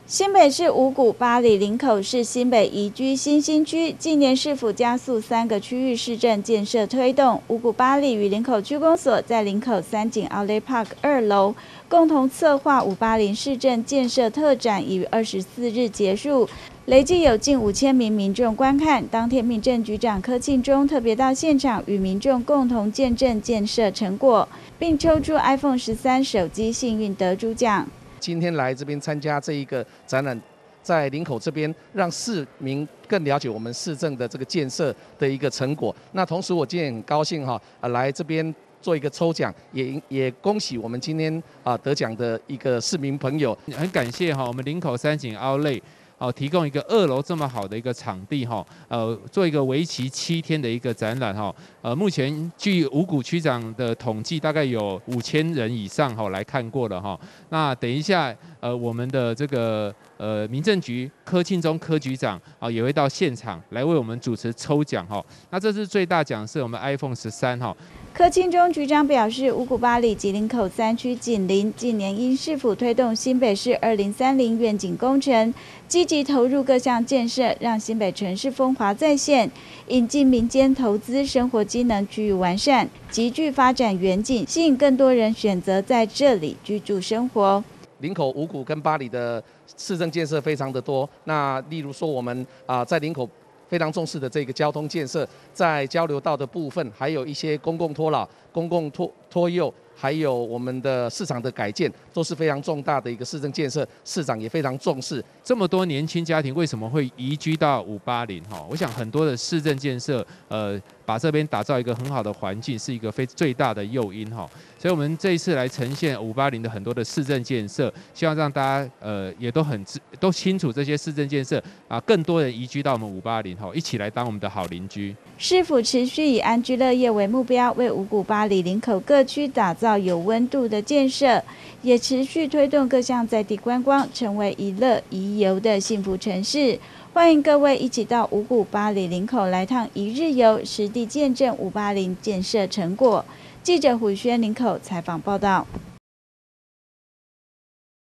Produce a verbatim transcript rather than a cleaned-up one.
新北市五股、八里、林口是新北宜居新兴区。近年市府加速三个区域市政建设推动，五股、八里与林口区公所在林口三井 Outlet Park 二楼共同策划五八零市政建设特展，已于二十四日结束，累计有近五千名民众观看。当天，民政局长柯庆中特别到现场与民众共同见证建设成果，并抽出 iPhone 十三手机幸运得主奖。 今天来这边参加这一个展览，在林口这边让市民更了解我们市政的这个建设的一个成果。那同时，我今天很高兴哈，呃，来这边做一个抽奖，也也恭喜我们今天啊得奖的一个市民朋友。 很感谢哈，我们林口三井 Outlet 哦，提供一个二楼这么好的一个场地哈，呃，做一个为期七天的一个展览哈。呃，目前据五股区长的统计，大概有五千人以上哈来看过了哈。那等一下，呃，我们的这个呃民政局柯庆中柯局长啊也会到现场来为我们主持抽奖哈。那这次最大奖是我们 iPhone 十三哈。 柯庆中局长表示，五股、八里及林口三区紧邻，近年因市府推动新北市二零三零愿景工程，积极投入各项建设，让新北城市风华再现，引进民间投资，生活机能趋于完善，极具发展远景，吸引更多人选择在这里居住生活。 林口、五股跟八里的市政建设非常的多。那例如说，我们啊在林口非常重视的这个交通建设，在交流道的部分，还有一些公共托老、公共托托幼，还有我们的市场的改建，都是非常重大的一个市政建设，市长也非常重视。 这么多年轻家庭为什么会移居到五八零？哈，我想很多的市政建设，呃，把这边打造一个很好的环境，是一个非最大的诱因哈。 所以，我们这一次来呈现五八零的很多的市政建设，希望让大家呃也都很知都清楚这些市政建设啊，更多人移居到我们五八零哈，一起来当我们的好邻居。 市府持续以安居乐业为目标，为五股、八里、林口各区打造有温度的建设，也持续推动各项在地观光，成为宜乐宜游的幸福城市。欢迎各位一起到五股、八里、林口来趟一日游，实地见证五八零建设成果。 记者胡轩林口采访报道。